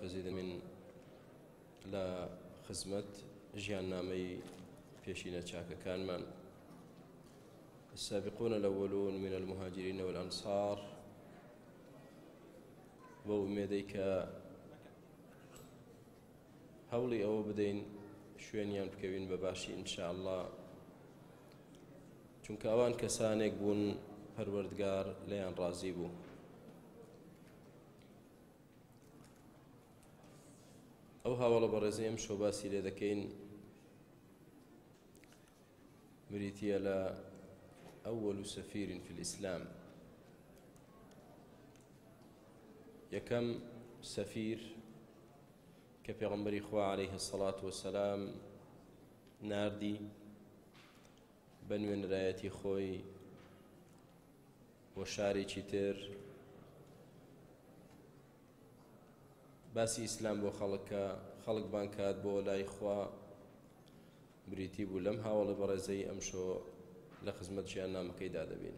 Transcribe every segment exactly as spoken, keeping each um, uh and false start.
مزيد من لا خزمت جيان نامي بيشينا تشاكا كان من السابقون الأولون من المهاجرين والأنصار وأميديك هولي أو بدين شوێنیان بکەوین بەباشی ئینشاءالله چونکە ئەوان کەسانێک بوون پەروەردگار لەیان ڕازی بوو. ئەو هاوڵە بەڕێزەی ئەم شۆ باسی لێ دەکەین بریتیە لە ئەوەل سەفیرین فی الئیسلام، یەکەم سەفیر کە پێغەمبەری خوا عەلەیه السەڵات وەسەلام ناردی بە نوێنەرایەتی خۆی بۆ شارێکی تر باسی ئیسلام بۆ خەڵکە خەڵک بان کات بۆ لای خوا بریتی بوو. لەم هاوڵە بەڕێزەی ئەم شۆ لە خزمەت ژیان نامەکەیدا دەبین.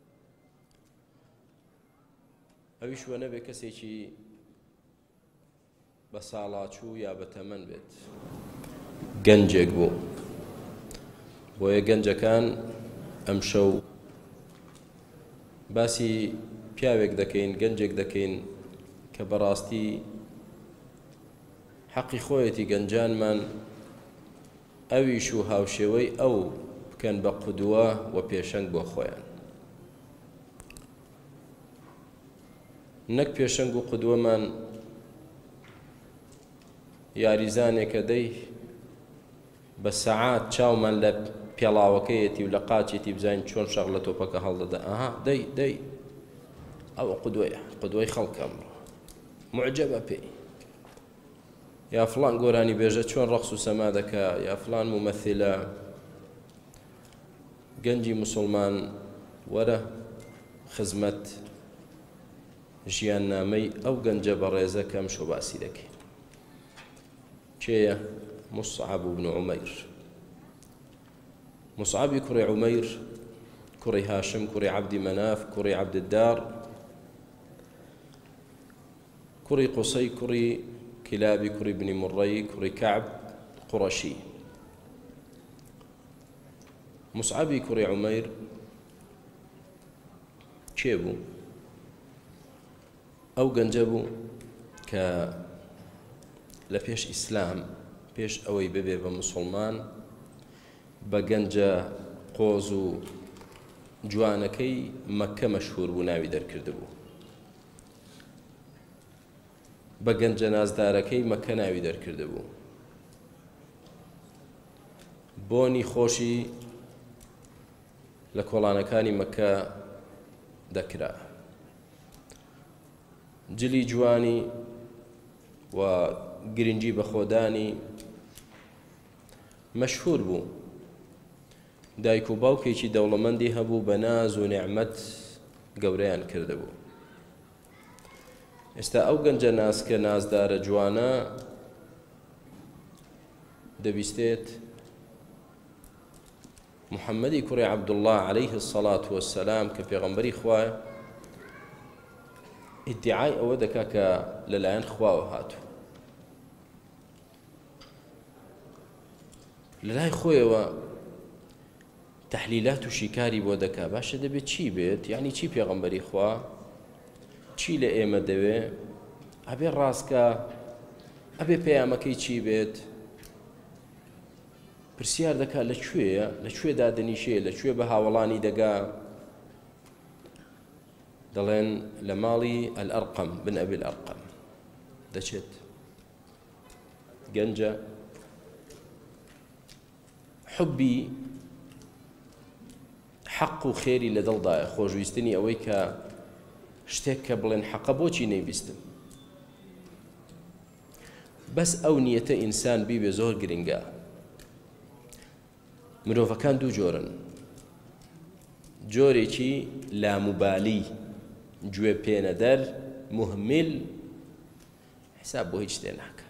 ئەویش وە نەبێ کەسێکی بە ساڵاچوو یا بە تەمەن بێت، گەنجێک بوو. بۆیە گەنجەکان ئەم شەو باسی پیاوێک دەکەین، گەنجێک دەکەین کە بەڕاستی حەقی خۆیەتی گەنجانمان ئەویش و هاوشێوەی ئەو بکەن بە قودوە و پێشەنگ بۆ خۆیان، نەک پێشەنگ و قودوەمان یاریزانێکە دەی بە سەعات چاومان لە پێڵاوەکەیەتی و لە قاچێتی بزانین چۆن شەغ لە تۆپەکە هەڵدەدا. ئەها دەی دەی ئەوە قودوەیە، قودوەی خەڵکە ئەمڕۆ معجەبە پێی، یا فڵان گۆرانی بێژە چۆن ڕەقس و سەما دەکا، یا فڵان ممەثلە. گەنجی موسڵمان وەرە خزمەت ژیان نامەی ئەو گەنجە بەڕێزە کەم شۆ باسی دەکەین. کێیە؟ مصعب بن عمەیر. مصعبی کوڕی عمەیر، کوڕی هاشم، کوڕی عەبدی مەناف، کوڕی عەبدالدار، کوڕی قوسەی، کوڕی کلابی، کوڕی بنی مڕەی، کوڕی کەعب قوڕەشی. مصعبی کوڕی عمەیر کێ بوو؟ ئەو گەنجە بوو کە لە پێش ئیسلام، پێش ئەوەی ببێ بە موسڵمان، بە گەنجە قۆز و جوانەکەی مەککە مەشهوور بوو، ناوی دەرکردبوو. بە گەنجە نازدارەکەی مەککە ناوی دەرکردبوو. بۆنی خۆشی لە کۆڵانەکانی مەککە دەکرا. جلی جوانی و گرنگی بە خۆدانی مەشهوور بوو. دایک و باوکێکی دەوڵەمەندی هەبوو، بە ناز و نێعمەت گەورەیان کردبوو. ئێستا ئەو گەنجە نازکە نازدارە جوانە دەبیستێت محەممەدی کوڕی عەبدوڵڵاه عەلەیه السەڵات وەسەلام کە پێغەمبەری خوایە ئیدعای ئەوە دەکا کە لەلایەن خواوە هاتوو. لەلای خۆیەوە تەحلیلات و شیکاری بۆ دەکا. باشە دەبێت چی بێت؟ یعنی چی پێغەمبەری خوا؟ چی لە ئێمە دەوێ؟ ئەبێ ڕاستکە، ئەبێ پەیامەکەی چی بێت؟ پرسیار دەکا لەکوێیە، لەکوێ دادەنیشێ، لەکوێ بە هاوڵانی دەگا؟ دەڵێن لە ماڵی ئەلئەرقەم بن ئەبی الئەرقەم دەچێت. گەنجە حبی حەق و خێری لە دڵدایە، خۆشویستنی ئەوەی کە شتێک کە بڵێن حەقە بۆچی نەیبیستم. بەس ئەو نیەتە ئینسان بیبێ زۆر گرنگە. مرۆڤەکان دوو جۆرن، جۆرێکی لاموبالی، گوێ پێنەدەر، مهمل، حساب بۆ هیچ شتێ ناکە،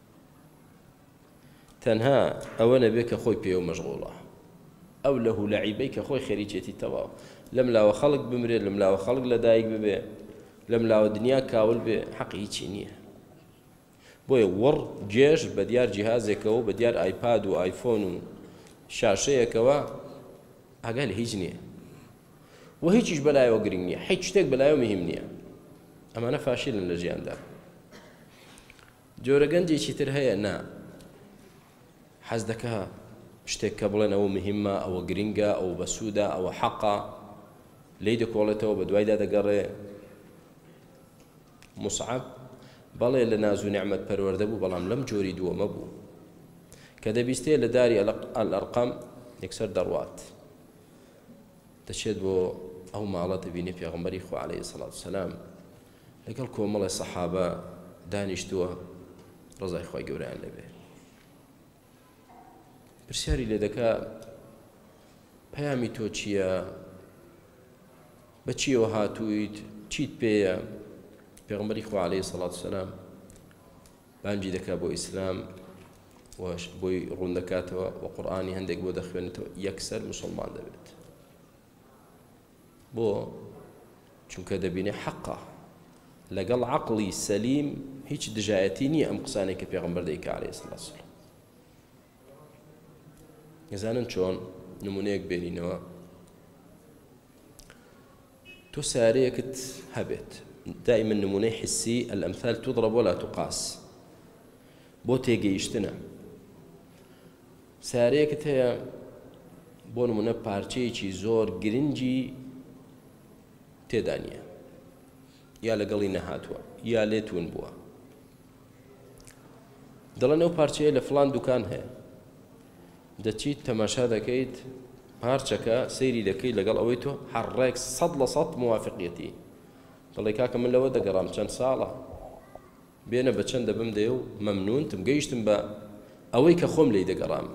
تەنها ئەوە نەبێ کە خۆی پێوە مەشغوڵە، ئەو لە هولەعیبەی کە خۆی خەریکێتی تەواو، لەم لاوە خەڵک بمرێت، لەم لاوە خەڵک لەدایک ببێ، لەم لاوە دنیا کاول بێ، حەقی هیچی نییە. بۆیە وەڕ گێژ بە دیار جیهازێکەوە بە دیار ئایپاد و ئایفۆن و شاشەیەکەوە ئاگای لە هیچ نییە و هیچیش بەلایەوە گرنگ نییە هیچ شتێک بەلایەوە مهم نییە ئەمانە فاشیلن لە ژیاندا جۆرە گەنجێکی تر هەیە نا حەز دەکا شتێک کە بڵێن ئەوە مهمە ئەوە گرنگە ئەوە بەسوودە ئەوە حەقا لێی دەکۆڵێتەوە بە دوایدا دەگەڕێ مصعب بەڵێ لە ناز و نعمەت پەروەردە بوو بەڵام لەم جۆری دووەمە بوو کە دەبیستێ لە داری ئەلئەرقەم یەکسەر دەڕوات دەچێت بۆ ئەو ماڵە دەبینێ پێغەمبەری خوا عەلەیهی سەڵات وسەلام لەگەڵ کۆمەڵی سەحابە دانیشتووە ڕزای خوای گەورەیان لەبێ پرسیاری لێ دەکا پەیامی تۆ چییە بە چیەوە هاتوویت چیت پێیە پێغەمبەری خوا عەلەیهی سەڵات وسەلام بانگی دەکا بۆ ئیسلام بۆی ڕوون دەکاتەوە و قورئانی هەندێک بۆ دەخوێنێتەوە یەکسەر موسڵمان دەبێت بۆ چونکە دەبینێ حەقە لەگەڵ عەقڵی سەلیم هیچ دژایەتی نییە ئەم قسانەی کە پێغەمبەر دەیکا عەلەیهی سەڵات وسەلام نەزانن چۆن نمونەیەک بێنینەوە تۆ سارەیەکت هەبێت دائما نمونەی حسی الأمثال تضرب ولا تقاس بۆ تێگەیشتنە سارەیەکت هەیە بۆ نمونە پارچەیەکی زۆر گرنگی تێدا نییە یا لەگەڵی نەهاتووە یا لێتون بووە دەڵێن ئەو پارچەیە لە فڵان دوکان هەیە دەچیت تەماشا دەکەیت پارچەکە سەیری دەکەیت لەگەڵ ئەوەی تۆ حەڕێک سەد لە سەد موافقیەتی دەڵێ کاکە من لەوە دەگەڕام چەند ساڵە بێنە بە چەندە بم دێ و مەمنونتم گەیشتم بە ئەوەی کە خۆم لێی دەگەڕام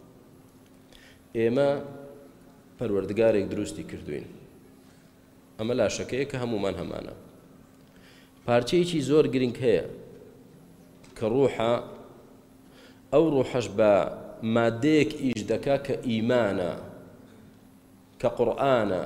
ئێمە پەروەردگارێک دروستی کردوین ئەمە لاشەکەیە کە هەمومان هەمانە پارچەیەکی زۆر گرنگ هەیە کە ڕوحە ئەو ڕوحەش بە مادەیەک ئیش دەکا کە ئیمانە کە قورئانە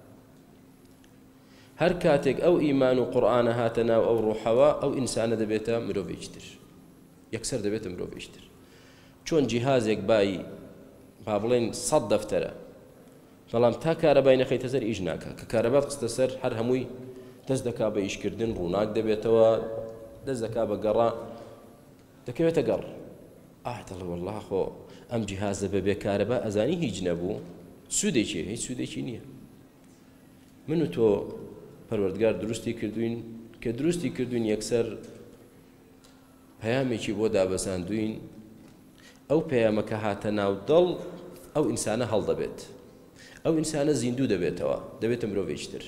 هەر کاتێک ئەو ئیمان و قورئانە هاتە ناو ئەو ڕوحەوە ئەو ئینسانە دەبێتە مرۆڤێکی تر یەکسەر دەبێتە مرۆڤێکی تر چۆن جیهازێک بای با بڵێن سەد دەفتەرە بەڵام تا کارەبای نەخەیتە سەر ئیش ناکە کە کارەبات قستە سەر هەر هەمووی دەست دەکا بە ئیشکردن ڕووناک دەبێتەوە دەست دەکا بە گەڕا دەکەوێتە گەڕ ئاه دەڵێ وەڵڵا خۆ ئەم جیهازە بەبێ کارەبا ئەزانی هیچ نەبوو سوودێکی هیچ سوودێکی نییە من و تۆ پەروەردگار دروستی کردوین کە دروستی کردوین یەکسەر پەیامێکی بۆ دابەزاندوین ئەو پەیامەکە هاتە ناو دڵ ئەو ئینسانە هەڵدەبێت ئەو ئینسانە زیندوو دەبێتەوە دەبێتە مرۆڤێکی تر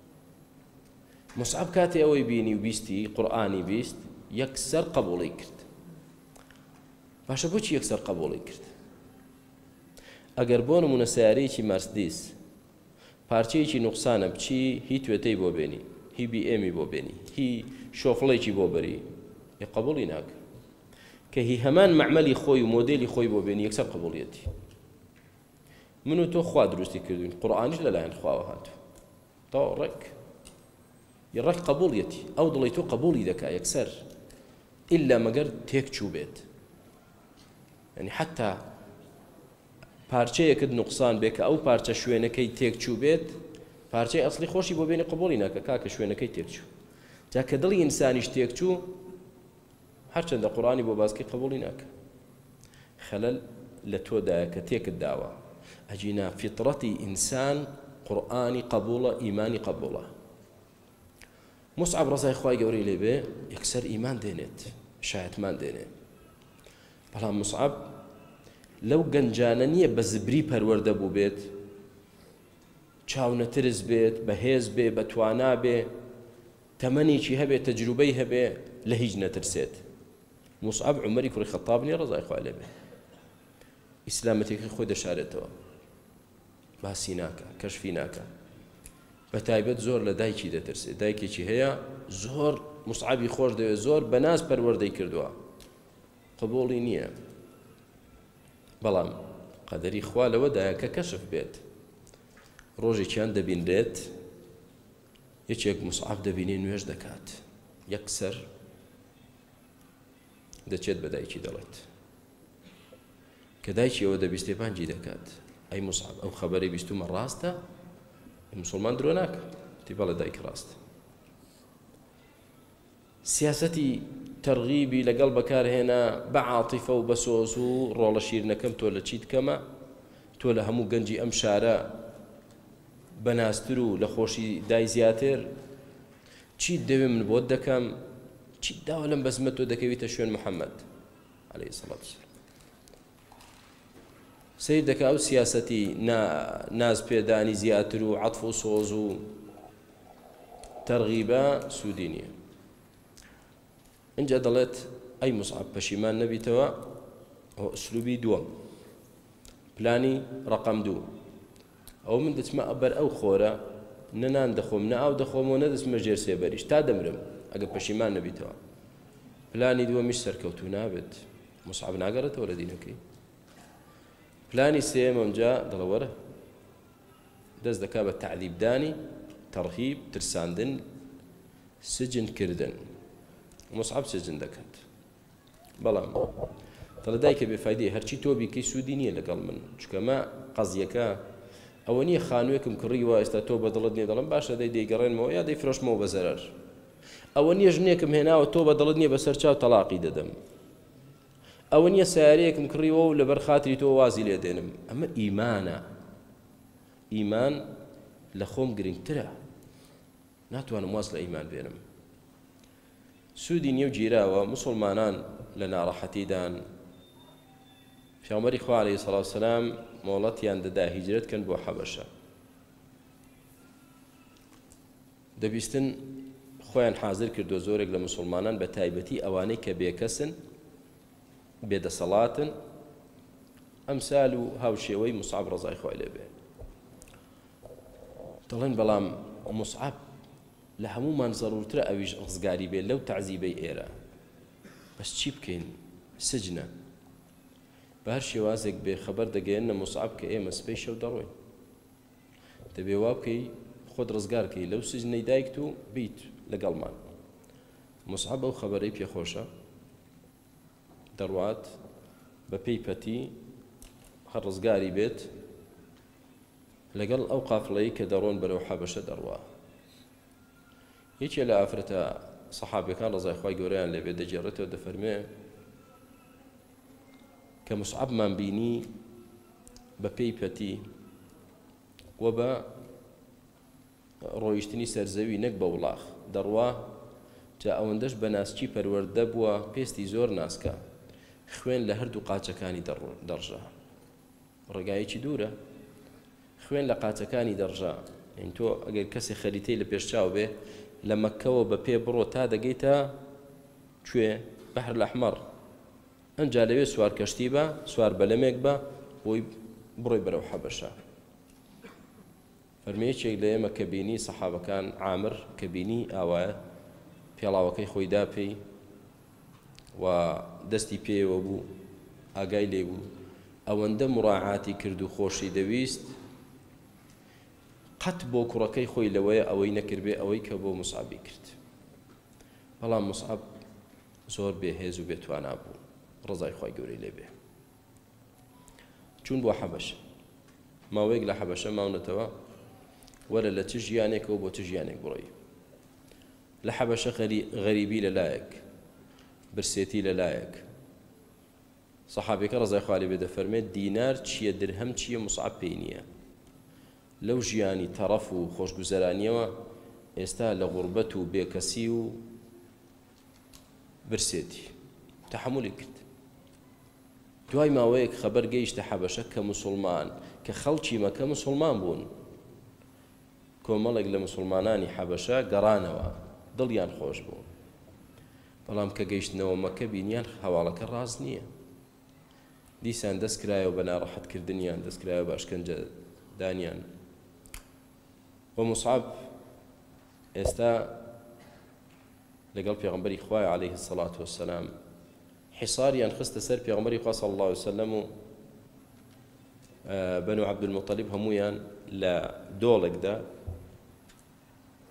مصعب کاتێ ئەوەی بینی و بیستی قورئانی بیست یەکسەر قبوڵی کرد باشە بۆچی یەکسەر قبوڵی کرد ئەگەر بۆ نمونە سیارەیەکی مەرسدیس پارچەیەکی نوقسانە بچی هی توێتەی بۆ بێنی هی بی ئێمی بۆ بێنی هی شۆفڵێکی بۆ بەری یە قبوڵی ناکە کە هی هەمان مەعمەلی خۆی و مۆدێلی خۆی بۆ بێنی یەکسەر قبوڵیەتی من و تۆ خوا دروستی کردوین قورئانیش لەلایەن خواوە هاتووە تەواو ڕێک یە ڕێک قبوڵیەتی ئەو دڵی تۆ قبوڵی دەکا یەکسەر ئیلا مەگەر تێک چوو بێت یعنی حتا پارچەیەکت نوقسان بێ کە ئەو پارچە شوێنەکەی تێک چوو بێت پارچەی ئەسڵی خۆشی بۆ بێنی قبوڵی ناکە کاکە شوێنەکەی تێک چوو جا کە دڵی ئینسانیش تێک چوو هەرچەندە قورئانی بۆ باسکەی قبوڵی ناکە خەلەل لە تۆدایە کە تێکت داوە ئەجینا فیتڕەتی ئینسان قورئانی قبوڵە ئیمانی قبوڵە مصعب ڕزای خوای گەورەی لێبێ یەکسەر ئیمان دێنێت شایەتمان دێنێت بەڵام مصعب لەو گەنجانە نییە بە زبری پەروەردە بوو بێت چاو نەترس بێت بەهێز بێ بە توانا بێ تەمەنێکی هەبێت تەجروبەی هەبێ لە هیچ نەترسێت مصعب عومەری کوڕی خەتاب نییە ڕزای خوای لێبێ ئیسلامەتێکی خۆی دەشارێتەوە باسی ناکە کەشفی ناکە بە تایبەت زۆر لە دایکی دەترسێت دایکێکی هەیە زۆر مصعبی خۆش دەوێت زۆر بەناز پەروەردەی کردووە قبوڵی نییە بەڵام قەدەری خوا لەوەدایە کە کەشف بێت ڕۆژێکیان دەبینرێت یەکێک مصعب دەبینێ نوێژ دەکات یەکسەر دەچێت بە دایکی دەڵێت کە دایکی ئەوە دەبیستێ پانجی دەکات ئەی موسعب ئەو خەبەرەی بیستومە ڕاستە مسلمان درۆ ناکە تی بەڵێ دایک ڕاستە سیاسەتی تەرغیبی لەگەڵ بەکارهێنا بە عاتیفە و بە سۆز و ڕۆڵە شیرنەکەم تۆ لە چیت کەمە تۆ لە هەموو گەنجی ئەم شارە بەناستر و لە خۆشی دای زیاتر چیت دەوێ من بۆت دەکەم چیت داوە لەم بەزمە تۆ دەکەویتە شوێن محەممەد عەلەیهی سەڵات وسەلام سیر دەکا ئەو سیاسەتی ناز پێدانی زیاتر و عەتف و سۆز و تەرغیبە سوودی نییە اینجا دەڵێت ئەی موسعب پەشیمان نەبیتەوە ئەو ئوسلوبی دووەم پلانی ڕەقەم دوو ئەو من دەچمە بەر ئەو خۆرە نەنان دەخۆم نە ئاو دەخۆمەوە نەدەچمە ژێر سێبەریش تا دەمرم ئەگە پەشیمان نەبیتەوە پلانی دووەمیش سەرکەوتوو نابێت موسعب ناگەڕێتەوە لە دینەکەی پلانی سێم ئەمجا دەڵێ وەرە دەست دەکا بە تەعذیبدانی تەرهیب ترساندن سجنکردن موسعب سجن دەکات بەڵام دەڵێ دایکە بێفایدەیە هەرچی تۆ بیکەی سوودی نییە لەگەڵ من چکەمە قەزیەکە ئەوە نییە خانوویەکم کڕیوە ئێستا تۆ بە دڵت نییە دەڵم باشە دەی دەیگەڕێنمەوە یا دەیفرۆشمەوە بە زەرەر ئەوە نییە ژنێکم هێناوە تۆ بە دڵت نییە بەسەر چاو تەلاقی دەدەم ئەوە نییە سیارەیەکم کڕیوە و لەبەر خاتری تۆ وازی لێ دێنم ئەمە ئیمانە ئیمان لە خۆم گرنگترە ناتوانم واز لە ئیمان بێنم سوودی نییە و گیراوە موسڵمانان لە ناڕەحەتیدان پێغەمبەری خوا عەلەیهی سەڵات وسەلام مۆڵەتیان دەدا هیجرەت کەن بۆ حەبەشە دەبیستن خۆیان حازر کردو زۆرێک لە موسڵمانان بە تایبەتی ئەوانەی کە بێکەسن بێدەسەڵاتن ئەمسال و هاوشێوەی موسعب ڕەزای خوای لێ بێ دەڵێن بەڵام موسعب لە هەمومان زەڕورترە ئەویش ڕزگاری بێت لەو تەعزیبەی ئێرە بەس چی بکەین سجنە بە هەر شێوازێک بێ خەبەر دەگەێنە موسعب کە ئێمە سبەی شەو دەڕۆین دەبێ وا بکەی خۆت ڕزگارکەی لەو سجنەی دایکت و بیت لەگەڵمان موسعب ئەو خەبەرەی پێخۆشە دەڕوات بە پێی پەتی هەر ڕزگاری بێت لەگەڵ ئەو قافڵەی کە دەڕۆن بەرەو حەبەشە دەڕوا یەکێ لە ئافرەتە سەحابەکان ڕەزای خوای گەورەیان لێبێ دەجێڕێتەوە دەفەرمێ کە موسعبمان بینی بە پێی پەتی وە بە ڕۆیشتنی سەرزەوی نەک بە وڵاغ دەڕوا جا ئەوەندەش بە ناسکی پەروەردە بووە پێستی زۆر ناسکە خوێن لە هەردوو قاچەکانی دەڕژە ڕێگایەکی دوورە خوێن لە قاچەکانی دەڕژە ئین تۆ ئەگەر کەسێ خەریتەی لە پێشچاو بێ لە مەککەوە بە پێ بڕۆ تا دەگەیتە کوێ بەحر الأحمەر ئەنجا لەوێ سوار کەشتی بە سوار بەلەمێک بە بۆی بڕۆی بەرەو حەبەشە فەرمێیەکێک لە ئێمە کە بینی سەحابەکان عامر کە بینی ئاوایە پێڵاوەکەی خۆی دا پێی و دەستی پێوە بوو ئاگای لێ بوو ئەوەندە مڕاعاتی کرد و خۆشی دەویست قەت بۆ کوڕەکەی خۆی لەوەیە ئەوەی نەکردبێ ئەوەی کە بۆ موسعبی کرد بەڵام موسعب زۆر بێهێز و بێتوانا بوو ڕزای خوای گەورەی لێ بێ چوون بۆ حەبەشە ماوەیەک لە حەبەشە ماونەتەوە وەرە لە چ ژیانێکەوە بۆ چ ژیانێک بڕۆی لە حەبەشە غەریبی لەلایەک برسێتی لەلایەک سەحابەکە ڕزای خوای لێ بێ دەفەرمێت دینار چییە درهەم چییە موسعب پێی نییە لەو ژیانی تەڕەف و خۆشگوزەرانیەوە ئێستا لە غوربەت و بێکەسی و برسێتی تەحمولی کرد دوای ماوەیەک خەبەر گەیشتە حەبەشە کە موسڵمان کە خەڵکی مەکە موسڵمان بوون کۆمەڵێک لە موسڵمانانی حەبەشە گەڕانەوە دڵیان خۆش بوو بەڵام کە گەیشتنەوە مەکە بینیان هەواڵەکە ڕاست نییە دیسان دەستکرایەوە بە ناڕەحەتکردنیان دەستکرایەوە بە ئەشکەنجە دانیان و موسعب ئێستا لەگەڵ پێغەمبەری خوای عەلەیهی السەڵات وەسەلام حیصاریان خستە سەر پێغەمبەری خوا صلی الله علیه وسلم و بەنو عەبدولموطەلیب هەموویان لە دۆڵێکدا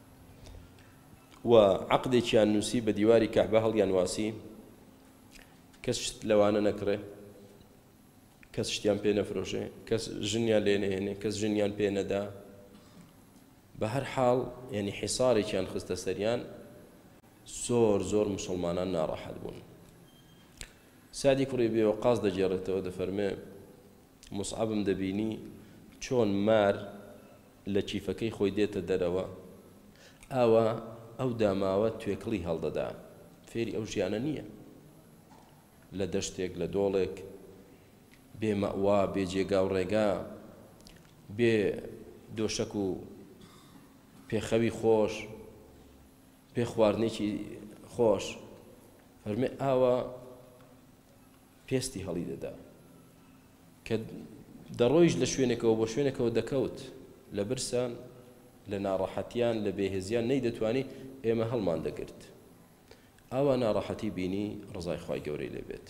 و عەقدێکیان نووسی بە دیواری کەعبە هەڵیان واسی کەس لەوانە نەکڕێ، کەس شتیان پێ نەفرۆشێ، کەس ژنیان لێ نەهێنێ، کەس ژنیان پێ نەدا. بە هەر حاڵ یعنی حیسارێکیان خستە سەریان، زۆر زۆر مسلمانان ناڕەحەت بوون. سادی کوڕی بێ وەقاص دەجێڕێتەوە دەفەرمێ موسعەبم دەبینی چۆن مار لە چیفەکەی خۆی دێتە دەرەوە، ئاوا ئەو داماوە توێکڵی هەڵدەدا، فێری ئەو ژیانە نییە، لە دەشتێک لە دۆڵێک بێ مەوا، بێ جێگا و ڕێگا، بێ دۆشەک و پێخەوی خۆش، پێ خواردنێکی خۆش، فەرمێ ئاوا پێستی هەڵی دەدا کە دەڕۆیش لە شوێنێکەوە بۆ شوێنێکەوە دەکەوت، لە برسان لە ناڕەحەتیان لە بێهێزیان نەیدەتوانی ئێمە هەڵمان دەگرت. ئاوا ناڕەحەتی بینی ڕزای خوای گەورەی لێبێت.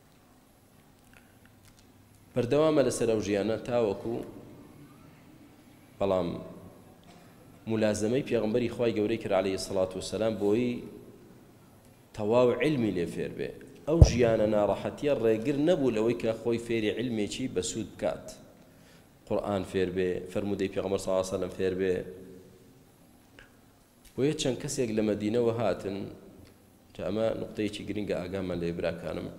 بەردەوامە لەسەر ئەو ژیانە تاوەکو بەڵام مولازمەی پێغەمبەری خوای گەورەی کرد عەلەیهی سەڵات وسەلام بۆی تەواو علمی لێ فێر بێ. ئەو ژیانە ناڕەحەتیە ڕێگر نەبوو لەوەی کە خۆی فێری علمێکی بەسوود بکات، قورئان فێر بێ، فەرموودەی پێغەمبەر صلی الله علیه وسلم فێر بێ. بۆیە چەند کەسێک لە مەدینەوە هاتن، کە ئەمە نقطەیەکی گرنگە ئاگامان لێ براکانم،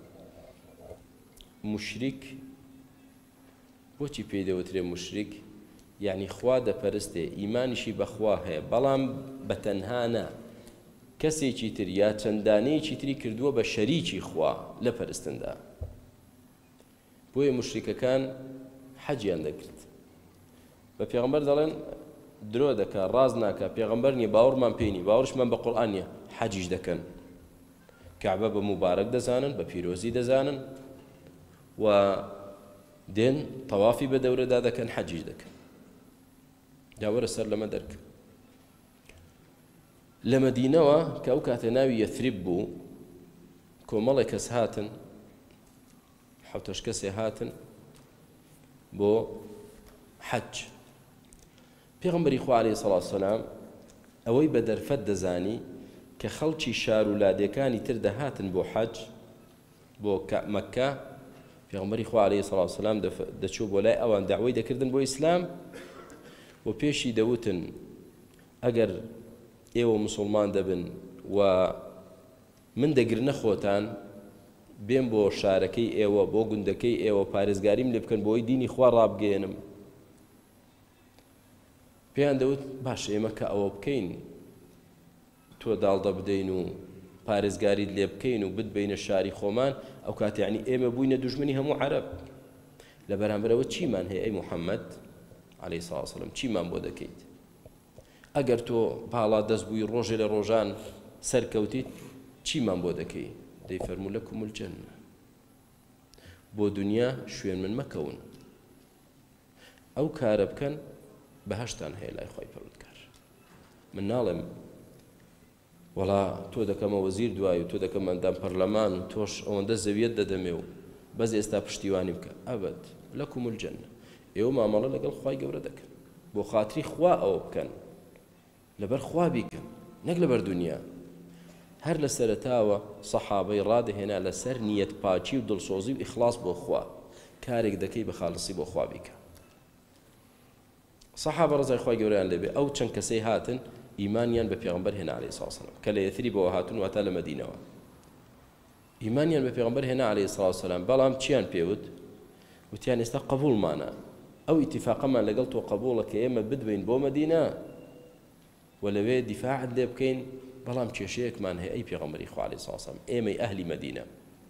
مشریک بۆچی پێی دەوترێ مشریک؟ یعنی خوا دەپەرستێ، ئیمانیشی بەخوا هەیە، بەڵام بەتەنها نا، کەسێکی تر یا چەندانەیەکی تری کردووە بە شەریکی خوا لە پەرستندا. بۆیە مشریکەکان حەجیان دەکرد، بە پێغەمبەر دەڵێن درۆ دەکا، ڕاز ناکا، پێغەمبەر نییە، باوەڕمان پێی نییە، باوەڕشمان بە قورئان نییە، حەجیش دەکەن، کەعبە بە موبارەک دەزانن، بە پیرۆزی دەزانن، و دێن تەوافی بە دەورەدا دەکەن، حەجیش دەکەن. جاوەرە سەر لەمە دەرکە. لە مەدینەوە کە ئەو کاتە ناوی یەثریب بوو، کۆمەڵێک کەس هاتن، حەوتەش کەسێ هاتن بۆ حەج. پێغەمبەری خوا عەلەیهی سەڵات وسەلام ئەوەی بە دەرفەت دەزانی کە خەڵکی شار و لادێکانی تر دەهاتن بۆ حەج، بۆ مەککە، پێغەمبەری خوا عەلەیهی سەڵات وسەلام دەچوو بۆ لای ئەوان داوای دەکردن بۆ ئیسلام، و پێشی دەوتن ئەگەر ئێوە مسلمان دەبن و من دەگرنە خۆتان، بێم بۆ شارەکەی ئێوە، بۆ گوندەکەی ئێوە، پارێزگاریم لێ بکەن بۆی دینی خوا ڕابگەێنم. پێیان دەوت باش، ئێمە کە ئەوە بکەین، تۆ داڵدە بدەین و پارێزگاریت لێ بکەین و بتبینە شاری خۆمان، ئەو کات یعنی ئێمە بووینە دوژمنی هەموو عەرەب. لە بەرامبەرەوە چیمان هەیە ئەی موحەممەد عەلەیهی سەڵات وسەلام، چیمان بۆ دەکەیت؟ ئەگەر تۆ باڵا دەست بووی ڕۆژێ لە ڕۆژان سەرکەوتیت، چیمان بۆ دەکەی؟ دەیفەرموو لەکوم الجەنە، بۆ دنیا شوێن من مەکەون، ئەو کارە بکەن بەهەشتان هەیە لای خوای پەروەردگار. من ناڵێم وەڵا تۆ دەکەمە وەزیر دوای و تۆ دەکەمە ئەندام پەرلەمان و تۆش ئەوەندە زەویەت دەدەمێ و بەس ئێستا پشتیوانی بکە. ئەبەد، لەکوم الجەنە، ئێوە مامەڵە لەگەڵ خوای گەورە دەکەن، بۆ خاتری خوا ئەوە بکەن، لەبەر خوا بیکەن، نەک لەبەر دنیا. هەر لە سەرەتاوە سەحابەی ڕادەهێنا لەسەر نیەت پاچی و دڵسۆزی و ئیخلاص بۆ خوا، کارێک دەکەی بە خاڵسی بۆ خوا بیکە. سەحابە ڕزای خوای گەورەیان لێبێ، ئەو چەند کەسەی هاتن ئیمانیان بە پێغەمبەر هێنا عەلەیهی سەڵات وسەلام، کە لە یەثریبەوە هاتن واتە لە مەدینەوە، ئیمانیان بە پێغەمبەر هێنا عەلەیهی سەڵات وسەلام. بەڵام چیان پێوت؟ وتیان ئێستا قبوڵمانە، ئەو ئیتیفاقەمان لەگەڵ تۆ قبوڵە کە ئێمە بدوین بۆ مەدینە و لەوێ دیفاعت لێ بکەین، بەڵام کێشەیەکمان هەیە ئەی پێغەمبەری خوا عەلەیهی سەڵات وسەلام، ئێمەی ئەهلی مەدینە.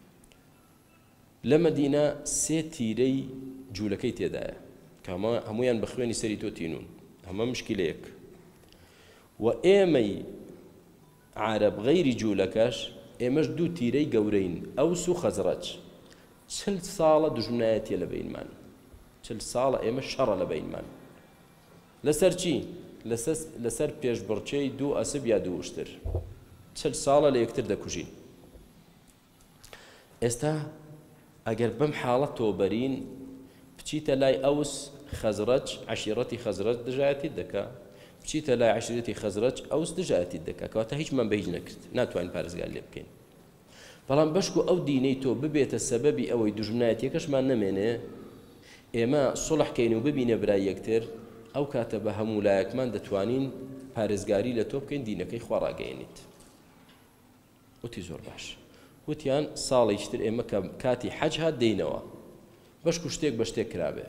لە مەدینە سێ تیرەی جوولەکەی تێدایە کە هەمویان بە خوێنی سەری تۆ تینون، هەمە مشکلەیەک، و ئێمەی عەرەب غەیری جوولەکەش ئێمەش دوو تیرەی گەورەین، ئەوس و خەزڕەج. چل ساڵە دوژمنایەتیە لە بینمان، چل ساڵە ئێمە شەڕە لە بینمان. لەسەر چی؟ لەسەر پێشبڕچەی دوو ئەسب یا دوو وشتر، چل ساڵە لە یەکتر دەکوژین. ئێستا ئەگەر بەم حاڵەت تۆ بەرین، بچیتە لای ئەوس خەزڕەج، عەشیرەتی خەزڕەج دژایەتیت دەکا، بچیتە لای عەشیرەتی خەزڕەج ئەوس دژایەتیت دەکا، کەواتە هیچمان بە هیچ نەکرد، ناتوانین پارێزگار لێ بکەین. بەڵام بەشکو ئەو دینەی تۆ ببێتە سەبەبی ئەوەی دوژمنایەتیەکەشمان نەمێنێ ئێمە سوڵحکەین و ببینە برای یەکتر ئەو کاتە بە هەموو لایەکمان دەتوانین پارێزگاری لە تۆ بکەین دینەکەی خوا ڕاگەیەنیت. وتی زۆر باش. وتیان ساڵێکتر ئێمە کە کاتی حەج هات دێینەوە بەشکو شتێک بە شتێک کرابێ.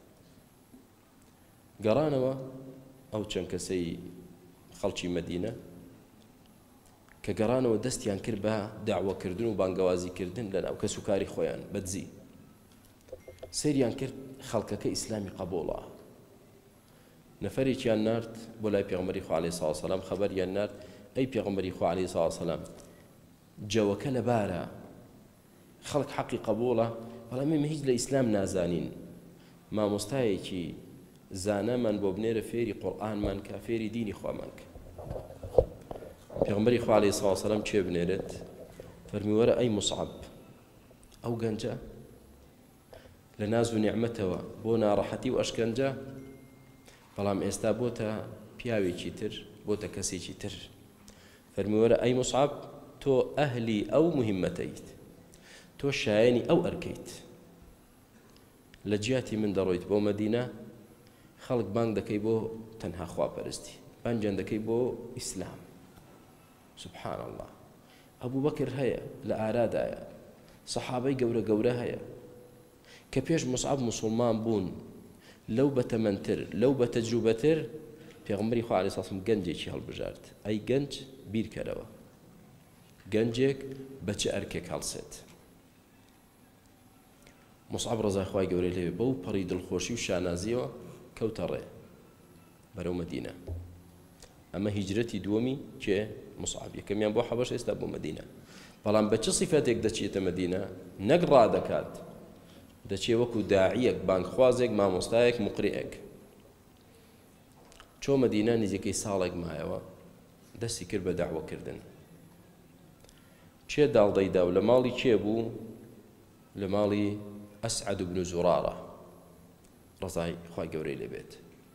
گەڕانەوە ئەو چەند کەسەی خەڵکی مەدینە کە گەڕانەوە دەستیان کرد بە داوەکردن و بانگەوازیکردن لە ناو کەسوکاری خۆیان بەدزی. سەیریان کرد خەڵکەکە ئیسلامی قبوڵە. نەفەرێکیان نارد بۆ لای پێغەمبەری خوا عەلەیهی سەڵاتو وەسەلام خەبەریان نارد ئەی پێغەمبەری خوا عەلەیهی سەڵاتو وەسەلام جەوەکە لەبارە خەڵک حەقی قبوڵە بەڵام ئێمە هیچ لە ئیسلام نازانین مامۆستایەکی زانەمان بۆ بنێرە فێری قورئانمان کە فێری دینی خوامان کە. پێغەمبەری خوا عەلەیهی سەڵاتو وەسەلام چێ بنێرێت فەرمی وەرە ئەی موسعەب ئەو گەنجە لە ناز و نیعمەتەوە بۆ ناڕەحەتی و ئەشکەنجە بەڵام ئێستا بۆتە پیاوێکی تر بۆتە کەسێکی تر. فەرمی وەرە ئەی موسعەب تۆ ئەهلی ئەو مهمەتەیت تۆ شایەنی ئەو ئەرکەیت لە جیاتی من دەڕۆیت بۆ مەدینە خەڵک بانگ دەکەی بۆ تەنها خواپەرستی بانگیان دەکەی بۆ ئیسلام. سبحان الله. ئەبوو بەکر هەیە لە ئارادایە سەحابەی گەورە گەورە هەیە کە پێش موسعەب موسڵمان بوون لەو بەتەمەنتر لەو بەتەجروبەتر پێغەمبەری خوا عەلەیهی سەڵاتو وەسەلام گەنجێکی هەڵبژارد. ئەی گەنج بیرکەرەوە گەنجێک بە چ ئەرکێک هەڵسێت. موسعەب ڕەزای خوای گەورەی لێبێ بەو پەڕی دڵخۆشی و شانازیەوە کەوتە ڕێ بەرەو مەدینە. ئەمە هیجرەتی دووەمی کێ موسعەب یەکەمیان بۆ حەبەش ئێستا بۆ مەدینە. بەڵام بە چ سیفەتێک دەچێتە مەدینە نەک ڕادەکات دەچێ وەکو داعیەک بانگخوازێک مامۆستایەک مقریئێک. چۆ مەدینە نزیکەی ساڵێک مایەوە دەستی کرد بە داعوەکردن. چێ داڵدەیدا و لە ماڵی کێ بوو؟ لە ماڵی ئەسعەد بن زوڕارە ڕەزای خوای گەورەی لێبێت.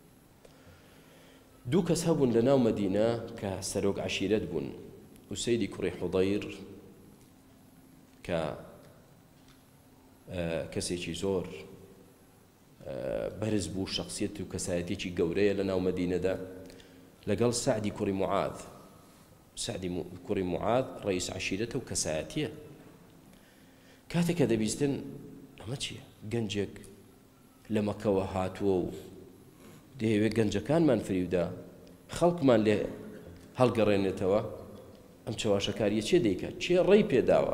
دوو کەس هەبوون لە ناو مەدینە کە سەرۆک عەشیرەت بوون. ئوسەیدی کوڕی حوضەیر کە کەسێکی زۆر بەرز بوو شخصیەت و کەسایەتێکی گەورەیە لە ناو مەدینەدا لەگەڵ سعدی کوڕی موعاذ. سعدی کوڕی موعاذ ڕئیس عەشیرەتە و کەسایەتیە. کاتێک کە دەبیستن ئەمە چییە؟ گەنجێک لە مەکەوە هاتووە و دەیەوێت گەنجەکانمان فریودا خەڵکمان لێ هەڵگەڕێنێتەوە ئەم چاواشەکاریە چێ دەیکات؟ چێ ڕێی پێداوە؟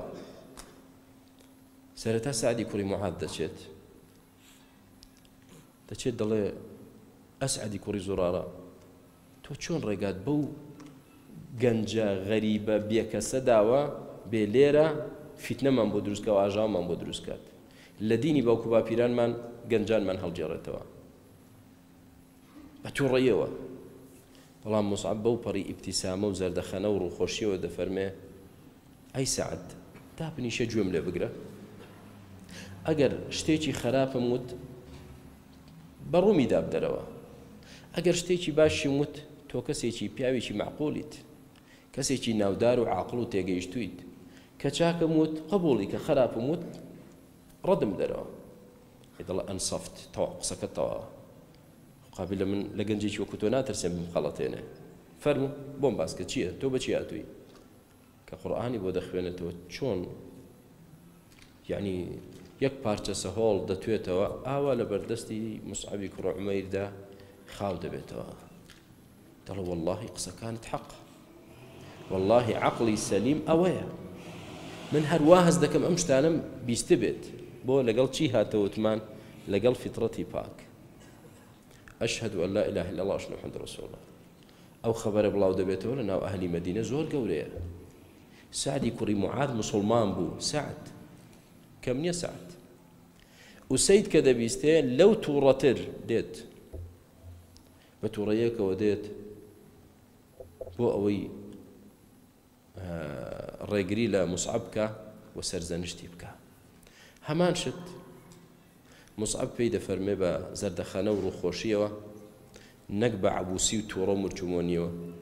سەرەتا سعدی کوڕی موعاذ دەچێت دەچێت دەڵێ ئەسعەدی کوڕی زوڕارە تۆ چۆن ڕێگات بەو گەنجە غەریبە بێکەسە داوە بێ لێرە فیتنەمان بۆ دروستکە و ئاژاومان بۆ دروستکات لە دینی باوکو باپیرانمان گەنجانمان هەڵگێڕێتەوە بە تووڕێیەوە. بەڵام موسعەب بەو پەڕی ئیبتیسامە و زەردەخەنە و ڕووخۆشیەوە دەفەرمێ ئەی سەعەد دابنیشە گوێم لێ بگرە ئەگەر شتێکی خراپم وت بەڕوومی دابدەرەوە ئەگەر شتێکی باشی وت تۆ کەسێکی پیاوێکی معقولیت کەسێکی ناودار و عاقڵ و تێگەیشتویت کە چاکەم وت قبوڵی کە خراپم وت ڕەدم دەرەوە. دەڵێ ئەنسەفت تەواو قسەکە تەواوە قابل من لە گەنجێکی وەکو تۆ ناترسێم بمخەڵەتێنێ فەرموو بۆم باسکە چییە تۆ بەچی هاتووی کە قورئانی بۆ دەخوێنێتەوە چۆن یعنی یەک پارچە سەهۆڵ دەتوێتەوە ئاوا لە بەردەستی موسعەبی کوڕە عومەیردا خاو دەبێتەوە. دەڵێ وەڵڵاهی قسەکانت حەق وەڵڵاهی عەقڵی سەلیم ئەوەیە من هەروە هەست دەکەم ئەم شتانم بیستە بێت بۆ لەگەڵ چی هاتەوتمان لەگەڵ فیتڕەتی پاک ئەشهەدو ئەن لا ئیلاهە ئیلا الله وأشهد أن محەمەدەن ڕەسوڵ الله. ئەو خەبەرە بڵاو دەبێتەوە لە ناو ئەهلی مەدینە زۆر گەورەیە. سعدی کوڕی موعاذ مسڵمان بوو سعد کەم نییە سعد ئوسەید کە دەبیستێ لەو تووڕەتر دێت بە تووڕەیەکەوە دێت بۆ ئەوەی ڕێگری لە موسعەب بکە و سەرزەنشتی بکە. هەمان شت موسعەب پێی دەفەرمێ بە زەردەخەنە و ڕووخۆشیەوە نەک بە عەبوسی و تووڕە و مرچومۆنیەوە دەڵێ ئەی ئوسەید تۆ پیاوێکی کەم نیت تۆ پیاوێکی عاقڵیت. دەڵێ وەڵڵاهی قسەکانت حەقە وەڵڵاهی عەقڵی سەلیم ئەوەیە من هەروە هەست دەکەم ئەم شتانم بیستە بێت بۆ لەگەڵ چی هاتەوتمان لەگەڵ فیتڕەتی پاک ئەشهەدو ئەن لا ئیلاهە ئیلا الله وأشهد أن محەمەدەن ڕەسوڵ الله.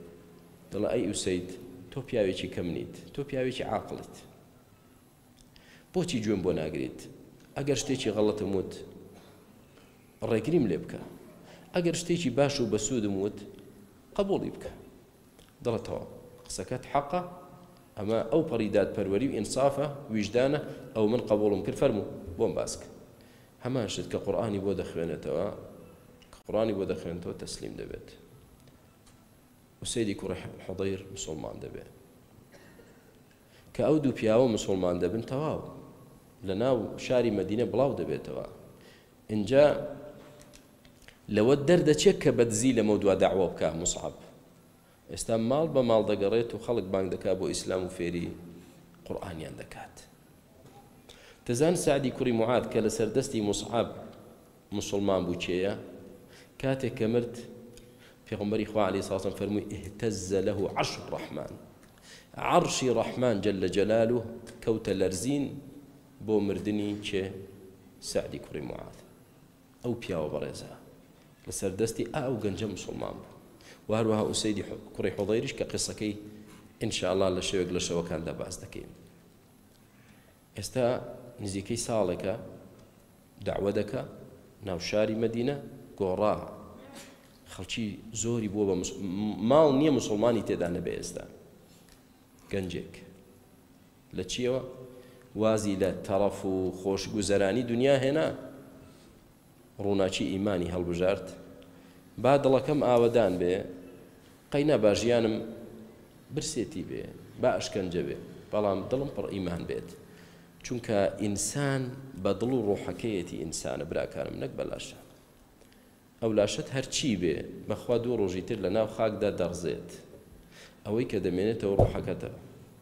بۆچی گوێم بۆ ناگریت ئەگەر شتێکی غەڵەتم وت ڕێگریم لێ بکە ئەگەر شتێکی باش و بەسوودم وت قبوڵی بکە دڵەتەوە قسەکەت حەقە ئەمە ئەو پەڕیداد پەروەری و ئینسافە ویژدانە ئەو من قبوڵم کرد فەرموو بۆم باسکە هەمان شت کە قورئانی بۆ دەخوێنێتەوە کە قورئانی بۆ دەخوێنێتەوە تەسلیم دەبێت وسەیدی کوڕی حوضەیر مسلمان دەبێت کە ئەو دوو پیاوە مسلمان دەبن تەواو لە ناو شاری مەدینە بڵاو دەبێتەوە اینجا لەوە دەردەچێت کە بەدزی لەمە دوا داعوە بکە موسعەب ئێستا ماڵ بە ماڵ دەگەڕێت و خەڵک بانگ دەکات بۆ ئیسلام و فێری قورئانیان دەکات تەزان سعدی کوڕی موعاد کە لە سەردەستی موسعەب مسلمان بوو چێیە کاتێک کە مرد پێغەمبەری خوا عەلەیهی سڵاو وسەلام فەرمووی اهتز له عرش الرحمن عرشی ڕەحمان جل جلاله کەوتە لەرزین بۆ مردنی چێ سعدی کوڕی موعاد ئەو پیاوە بەڕێزە لە سەردەستی ئاو گەنجە مسلمان بوو و هەروەها ئوسەیدی کوڕی حوضەیریش کە قسەکەی ئینشاءالله لە شەوێک لە شەوەکاندا باس دەکەین ئێستا نزیکەی ساڵێکە داعوە دەکا ناو شاری مەدینە گۆڕا خەڵکی زۆری بووە بە ماڵ نییە مسلمانی تێدا نەبێ ئێستا گەنجێک لە چیەوە وازی لە تەڕەف و خۆشگوزەرانی دنیا هێنا ڕووناچی ئیمانی هەڵبژارد با دڵەکەم ئاوەدان بێ قەینا با ژیانم برسێتی بێ با ئەشکەنجە بێ بەڵام دڵم پڕ ئیمان بێت چونکە ئینسان بە دڵ و ڕۆحەکەیەتی ئینسانە براکانم نەک بەلاشە ئەو لاشت هەرچی بێ بەخوا دوو ڕۆژی تر لە ناو خاکدا دەڕزێت ئەوەی کە دەمێنێتەوە ڕۆحەکەتەوە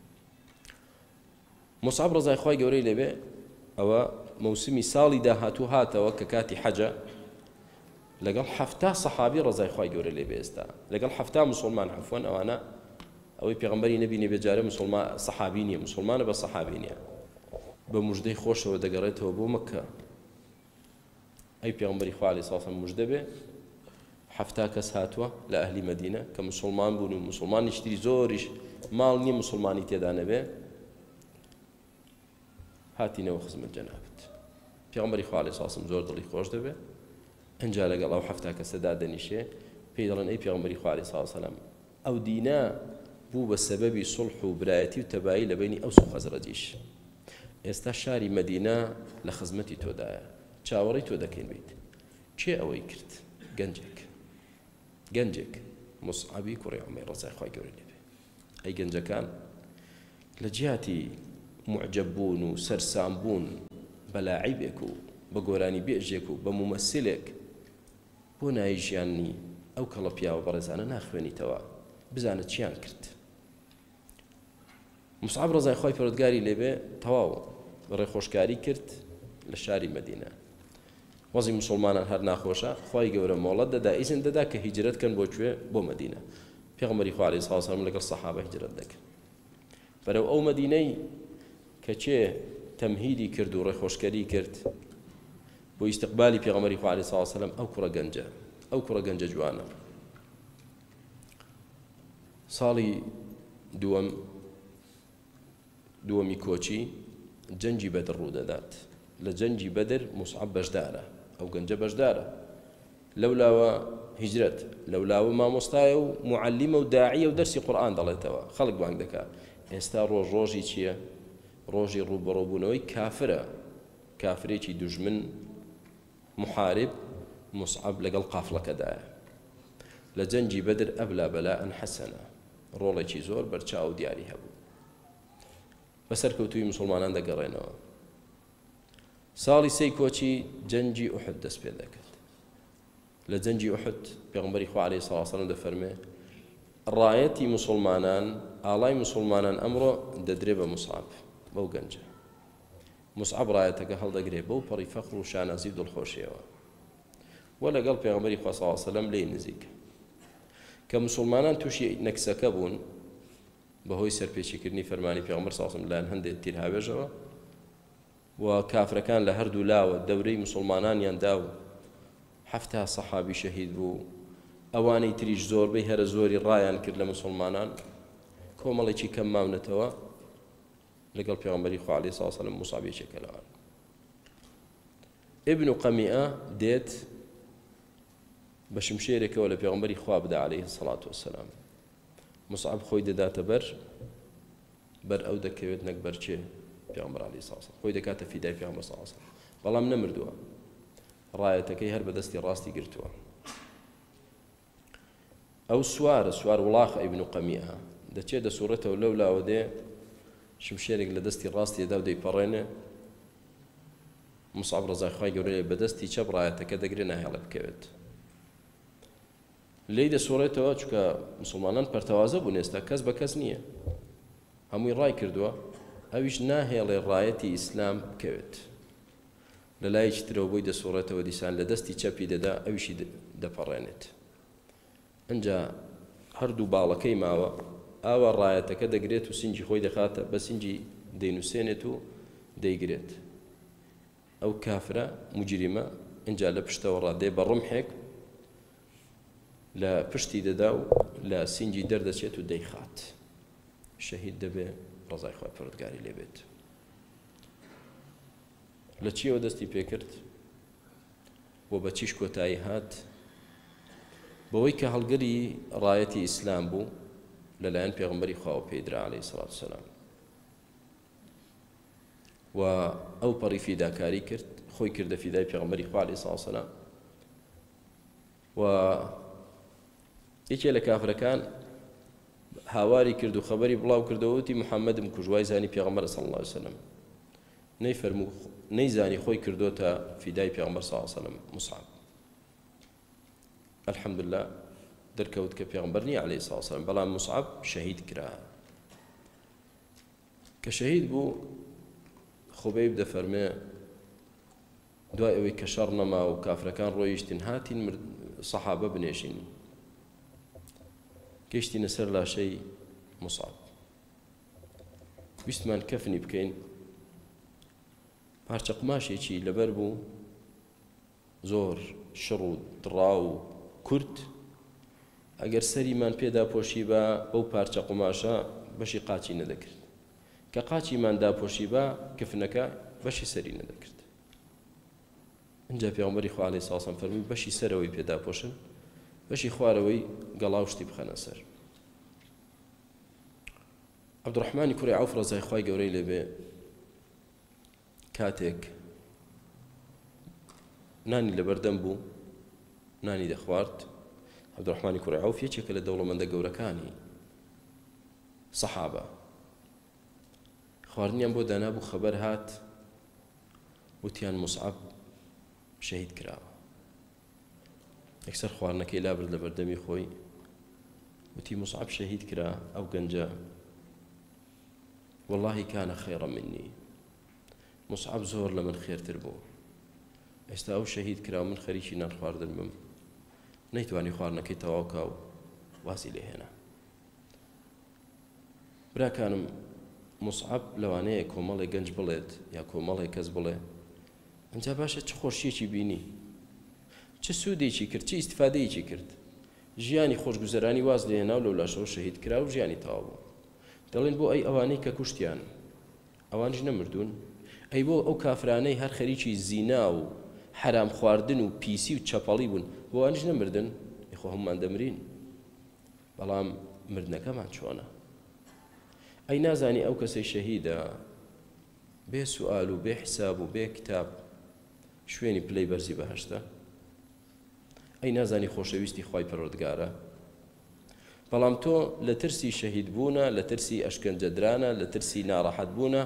موسعەب ڕەزای خوای گەورەی لێبێ ئەوە مەوسمی ساڵی داهاتوو هاتەوە کە کاتی حەجە لەگەڵ حەفتا سەحابی ڕەزای خوای گەورە لێبێ ئێستا لەگەڵ حەفتا مسلمان عەفوەن ئەوانە ئەوەی پێغەمبەری نەبینێ بێجارە مسلمان سەحابی نییە مسلمانە بە سەحابی نییە بە موژدەی خۆشەوە دەگەڕێتەوە بۆ مەککە ئەی پێغەمبەری خوا عەلەیهی سڵاو وسەلام موژدە بێ حەفتا کەس هاتووە لە ئەهلی مەدینە کە مسلمان بوون و مسلمانیشتری زۆریش ماڵ نییە مسلمانی تێدا نەبێ هاتینەوە خزمەت جەنابەت پێغەمبەری خوا عەلەیهی سڵاو وسەلام زۆر دڵی خۆش دەبێ ئەنجا لەگەڵ ئەو حەفتا کەسەدا دەنیشێ پێی دەڵێن ئەی پێغەمبەری خوا عەلەیهی سڵاو وسەلام ئەو دینە بوو بە سەبەبی سوڵح و برایەتی و تەبایی لە بینی ئەوس و خەزرەجیش ئێستا شاری مەدینە لە خزمەتی تۆدایە چاوەڕی تۆ دەکەین بیت چێ ئەوەی کرد گەنجێک گەنجێک موسعەبی کوڕی عومەیر ڕەزای خوای گەورە لێبێ ئەی گەنجەکان لە جیاتی معجەب بوون و سەرسام بوون بە لاعیبێک و بە گۆرانی بێژێک و بە مومەسلێک بۆ نایی ژیانی ئەو کەڵە پیاوە بەڕێزانە ناخوێنیتەوە بزانە چیان کرد موسعەب ڕەزای خوای پەروەردگاری لێبێ تەواو ڕێخۆشکاری کرد لە شاری مەدینە وەزی مسلمانان هەر ناخۆشە خوای گەورە مۆڵەت دەدا ئیزن دەدا کە هیجرەت کەن بۆ کوێ بۆ مەدینە پێغەمبەری خوا عەلەیهی سڵاو وسەلام لەگەڵ سەحابە هیجرەت دەکرد بەرەو ئەو مەدینەی کە چێ تەمهیدی کرد و ڕێخۆشکەری کرد بۆ ئیستقبالی پێغەمبەری خوا عەلەیهی سڵاو وسەلام ئەو کوڕە گەنجە ئەو کوڕە گەنجە جوانە ساڵی دووەم دووەمی کۆچی جەنجی بەدر ڕوو دەدات لە جەنجی بەدر موسعەب بەشدارە ئەو گەنجە بەشدارە لەولاوە هیجرەت لەولاوە مامۆستایە و معەلیمە و داعیە و دەرسی قورئان دەڵێتەوە خەڵک بانگ دەکات ئێستا ڕۆژ ڕۆژی چییە ڕۆژی ڕووبەڕووبوونەوەی کافرە کافرێکی دوژمن محارب موسعەب لەگەڵ قافڵەکەدایە لە جەنجی بەدر ئەبلا بەلاءەن حەسەنە ڕۆڵێکی زۆر بەرچاو دیاری هەبوو بەسەر کەوتووی مسلمانان دەگەڕێنەوە ساڵی سەی کۆچی جەنجی ئوحد دەست پێ دەکرد لە جەنجی ئوحد پێغەمبەری خوا عەلەیهی سڵاو وسەلام دەفەرمێ ڕایەتی مسلمانان ئاڵای مسلمانان ئەمڕۆ دەدرێ بە موسعەب بەو گەنجە موسعەب ڕایەتەکە هەڵدەگرێ بەو پەڕی فەخر و شانازی و دڵخۆشیەوە وە لەگەڵ پێغەمبەری خوا سڵاو وسەلام لێی نزیکە کە مسلمانان تووشی نەکسەکە بوون بەهۆی سەرپێچیکردنی فەرمانی پێغەمبەر سڵاو وسەلام لایەن هەندێک تیر هاوێژەوە و کافرەکان لە هەردوو لاوە دەورەی مسلمانانیاندا و حەفتا سەحابی شەهید بوو ئەوانەی تریش زۆربەی هەرە زۆری ڕایان کرد لە مسلمانان کۆمەڵێکی کەم ماونەتەوە لەگەڵ پێغەمبەری خوا عەلەیهی سەڵاتو وەسەلام موسعب یەکێکە لەوان. ئیبن قەمیئە دێت بە شمشێرێکەوە لە پێغەمبەری خوا بدە عەلەیهی سەڵاتو وەسەلام. موسعب خۆی دەداتە بەر بەر ئەو دەکەوێت نەک بەر چێ پێغەمبەر عەلەیهی سەڵاتو وەسەلام، خۆی دەکاتە فیدای پێغەمبەر سەڵاتو وەسەلام، بەڵام نەمردووە، ڕایەتەکەی هەر بە دەستی ڕاستی گرتووە. ئەو سوارە سوار وڵاخ ئیبن قەمیئە دەچێت دەسوڕێتەوە لەو لاوە دێ شمشێرێک لە دەستی ڕاستی دەدا و دەیپەڕێنێ. موسعب ڕەزای خوای گەورەی بە دەستی چەپ ڕایەتەکە دەگرێ ناهێڵە بکەوێت. لێی دەسوڕێتەوە چونکە موسڵمانان پەرتەوازە بوون ئێستا، کەس بە کەس نییە، هەمووی ڕای کردووە، ئەویش ناهێڵێ ڕایەتی ئیسلام بکەوێت. لە لایەکی ترەوە بۆی دەسوڕێتەوە دیسان لە دەستی چەپی دەدا ئەویشی دەپەڕێنێت. ئەنجا هەردوو باڵەکەی ماوە، ئاوا ڕایەتەکە دەگرێت و سینجی خۆی دەخاتە بە سینجی دەینووسێنێت و دەیگرێت. ئەو کافرە موجریمە ئەنجا لە پشتەوە ڕادێ بە ڕمحێک لە پشتی دەدا و لە سینجی دەردەچێت و دەیخات، شەهید دەبێ، ڕەزای خوای پەروەردگاری لێبێت. لە چیەوە دەستی پێکرد و بە چیش کۆتایی هات؟ بەوەی کە هەڵگەری ڕایەتی ئیسلام بوو لەلایەن پێغەمبەری خوا پێدرا عەلەیهی سەڵاتو وەسەلام، و ئەو پەڕی فیداکاری کرد، خۆی کردە فیدای پێغەمبەری خوا عەلەیهی سەڵاتو وەسەلام. و یەکێ لە کافرەکان هاواری کرد و خەبەری بڵاو کردەوە وتی محەممەدم کوژوای زانی پێغەمبەر صلی الله علیه وسلم، نەیفەرموو نەیزانی خۆی کردوتە فیدای پێغەمبەر صلی الله علیه وسلم موسعب. الحەمدولله دەرکەوت کە پێغەمبەر نییە عەلەیهی سەڵاتو وەسەلام، بەڵام موسعب شەهید کرا. کە شەهید بوو خوبەیب دەفەرمێ دوای ئەوەی کە شەڕ نەما و کافرەکان ڕۆیشتن هاتین سەحابە بنێژین، گەیشتینە سەر لاشەی موسعب، ویستمان کەفنی بکەین، پارچە قماشێکی لەبەر بوو زۆر شڕ و دڕا و کورت، ئەگەر سەریمان پێدا پۆشی بە ئەو پارچە قماشە بەشی قاچی نەدەکرد، کە قاچیمان داپۆشی بە کفنەکە بەشی سەری نەدەکرد. ئەنجا پێغەمبەری خوا عەلەیهی سەڵاتو وەسەلام فەرمووی بەشی سەرەوەی پێدا پۆشن، بەشی خوارەوەی گەڵا و شتی بخەنە سەر. عەبدوڕەحمانی کوڕی عەوف ڕەزای خوای گەورەی لێبێ کاتێک نانی لەبەردەم بوو، نانی دەخوارد، عەبدوڕەحمانی کوڕی عەوف یەکێکە لە دەوڵەمەندە گەورەکانی سەحابە، خواردنیان بۆ دانابوو، خەبەر هات وتیان موسعب شەهید کراوە. یەکسەر خواردنەکەی لابرد لە بەردەمی خۆی، وتی موسعب شەهید کرا، ئەو گەنجە واللهی کانە خەیڕە منی، موسعب زۆر لە من خێرتر بوو، ئێستا ئەو شەهید کرا و من خەریکی نان خواردن بم، نەیتوانی خواردنەکەی تەواو کا و واسی لێهێنا. براکانم موسعب لەوانەیە کۆمەڵی گەنج بڵێت یا کۆمەڵی کەس بڵێ، ئەنجا باشە چ خۆشیەکی بینی، چ سوودێکی کرد، چ ئیسیفادەیەکی کرد، ژیانی خۆشگوزەرانی واز لێهێنا و لەو لاشەوە شەهید کرا و ژیانی تەواو بوو. دەڵێن بۆ ئەی ئەوانەی کە کوشتیان ئەوانش نەمردوون، ئەی بۆ ئەو کافرانەی هەر خەریکی زینا و حرام خواردن و پیسی و چەپەڵی بوون، بۆ ئەوانش نەمردن، یخۆ هەمومان دەمرین، بەڵام مردنەکەمان چۆنە؟ ئەی نازانی ئەو کەسەی شەهیدە بێ سوئال و بێ حساب و بێ کتاب شوێنی پلەی بەرزی بەهەشتە؟ ئەی نازانی خۆشەویستی خوای پەروەردگارە؟ بەڵام تۆ لە ترسی شەهید بوونە، لە ترسی ئەشکەنجەدرانە، لە ترسی ناڕەحەت بوونە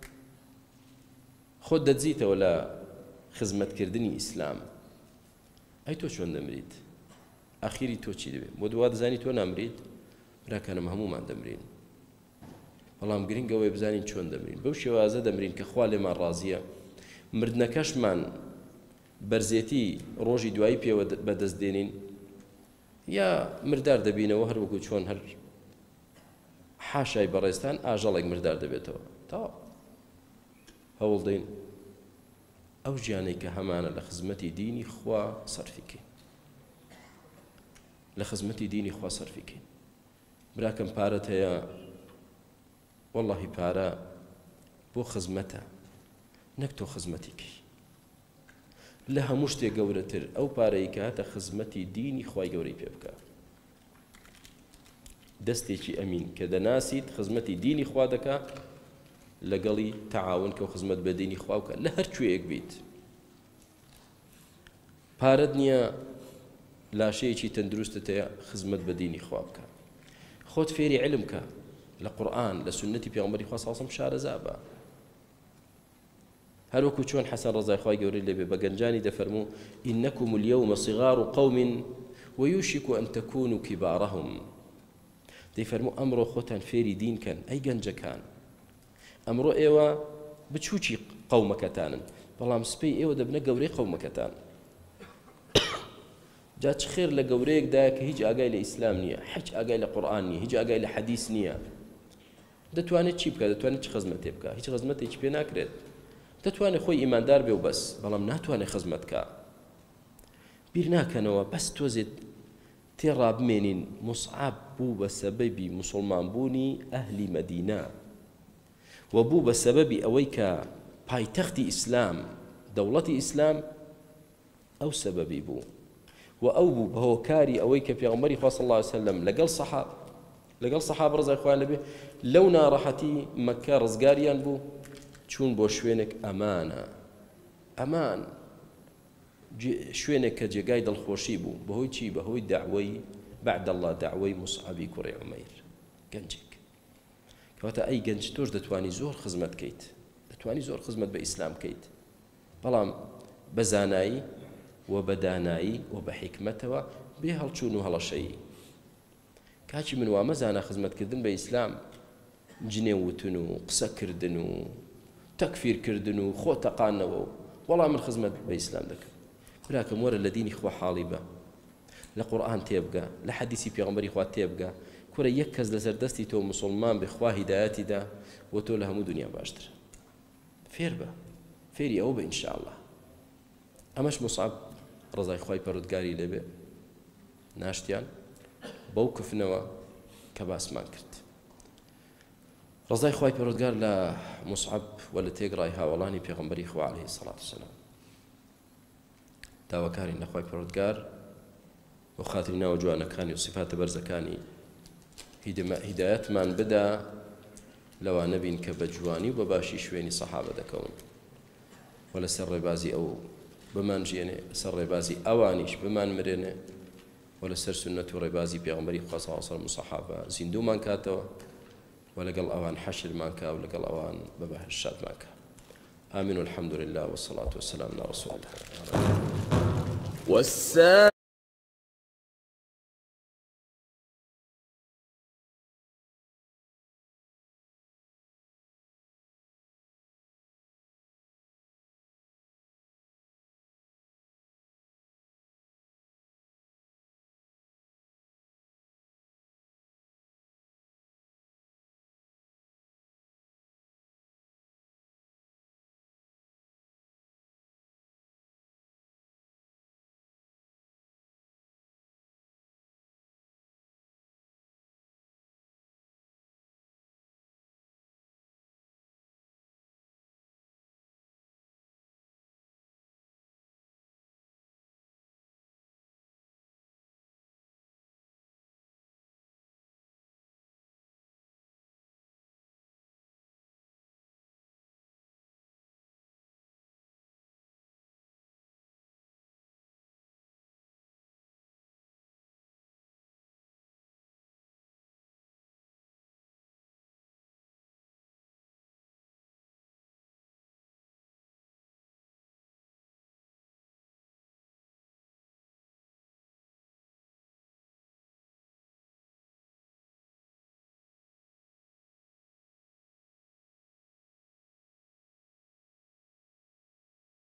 خۆت دەتزیتەوە لە خزمەتکردنی ئیسلام. ئەی تۆ چۆن دەمریت؟ ئاخیری تۆ چی دەبێت؟ بۆ دوا دەزانی تۆ نامریت؟ براکانم هەمومان دەمرین، بەڵام گرنگەوەی بزانین چۆن دەمرین. بەو شێوازە دەمرین کە خوا لێمان ڕازیە، مردنەکەشمان بەرزێتی ڕۆژی دوایی پێوە بەدەست دێنین، یا مردار دەبینەوە هەر وەکو چۆن هەر حاشای بەڕێستان ئاژەڵێک مردار دەبێتەوە، تاوە هەوڵ دەین ئەو ژیانەی کە هەمانە لە خزمەتی دینی خوا سەرفیکەین، لە خزمەتی دینی خوا سەرفیکەین. براکەم پارەت هەیە، وەڵڵاهی پارە بۆ خزمەتە نەک تۆ خزمەتیکەی لە هەموو شتێک گەورەتر ئەو پارەی کە هاتە خزمەتی دینی خوای گەورەی پێ بکە دەستێکی ئەمین کە دەناسیت خزمەتی دینی خوا دەکا لەگەڵی تەعاون کە و خزمەت بە دینی خوا بکە لە هەر کوێیەک بیت پارەت نییە لاشەیەکی تەندروستت هەیە خزمەت بە دینی خوا بکە خۆت فێری علم کە لە قورئان لە سنەتی پێغەمبەری خوا صلی الله علیه و سلم شارەزا بە هەر وەکو چۆن حەسەن ڕەزای خوای گەورەی لێبێ بە گەنجانی دەفەرموو ئینەکم اليوم صغار قوم ويوشك أن تكونوا كبارهم دەیفەرموو ئەمڕۆ خۆتان فێری دین کەن ئەی گەنجەکان ئەمڕۆ ئێوە بچووکی قەومەکەتانن بەڵام سپەی ئێوە دەبنە گەورەی قەومەکەتان جا چ خێر لە گەورەیەکدایە کە هیچ ئاگای لە ئیسلام نییە هیچ ئاگای لە قورئان نییە هیچ ئاگای لە حەدیث نییە دەتوانێت چی بکات دەتوانێت چ خزمەتێ بکە هیچ خزمەتێکی پێ ناکرێت دەتوانێت خۆی ئیماندار بێ و بەس بەڵام ناتوانێت خزمەت بکە بیر ناکەنەوە بەس تۆزێت تێڕا بمێنین موسعاب بوو بە سەبەبی موسڵمان بوونی ئەهلی مەدینە و بوو بە سەبەبی ئەوەی کە پایتەختی ئیسلام دەوڵەتی ئیسلام ئەو سەبەبی بوو و ئەو بوو بە هۆکاری ئەوەی کە پێغەمبەری خوا صلی الله علیه وسلم لەگەڵ سەحاب لەگەڵ سەحاب ڕزای خوایان لەبێ لەو ناڕەحەتی مەککە ڕزگاریان بوو چوون بۆ شوێنێک ئەمانە ئەمان شوێنێک کە جێگای دڵخۆشی بوو بەهۆی چی بەهۆی داوای بعد الله داوای موسعەبی کوڕی عومەیر گەنجێک کەواتە ئەی گەنج تۆش دەتوانی زۆر خزمەت بکەیت دەتوانی زۆر خزمەت بە ئیسلام بکەیت بەڵام بە زانایی و بە دانایی و بە حیکمەتەوە بێ هەڵچوون و هەڵەشەیی کاچی من وا مەزانە خزمەتکردن بە ئیسلام جنێ وتن و قسەکردن و تەکفیرکردن و خۆ تەقانەوە و وەڵام من خزمەت بە ئیسلام دەکەم براکەم وەرە لە دینی خوا حاڵی بە لە قورئان تێبگە لە حەدیسی پێغەمبەری خوا تێبگە کورە یەک کەس لەسەر دەستی تۆ موسڵمان بێ خوا هیدایەتی دا و تۆ لە هەموو دنیا باشترە فێر بە فێری ئەوە بە ئینشاءالله ئەمەش موسعەب ڕزای خوای پەروەردگاری لێبێ ناشتیان بەو کفنەوە کە باسمان کرد ڕزای خوای پەروەردگار لە موسعەب و لە تێگڕای هاوڵانی پێغەمبەری خوا عەلەیهی سەڵات وسەلام داواکاری نەخوای پەروەردگار بۆ خاتری ناوە جوانەکانی و سیفاتە بەرزەکانی هیدایەتمان بدا لەوە نەبین کە بە جوانی و بە باشی شوێنی سەحابە دەکەون و لەسەر ڕێبازی ئەو بمان ژێنێ سەر ڕێبازی ئەوانیش بمان مرێنێ و لەسەر سنەت و ڕێبازی پێغەمبەری خوا صلی الله علیه وسلم و سەحابە زیندوومان کاتەوە و لەگەڵ ئەوان حەشرمان کا و لەگەڵ ئەوان بە بەهشت شادمان کا آمين والحمد لله والصلاة والسلام على رسول الله.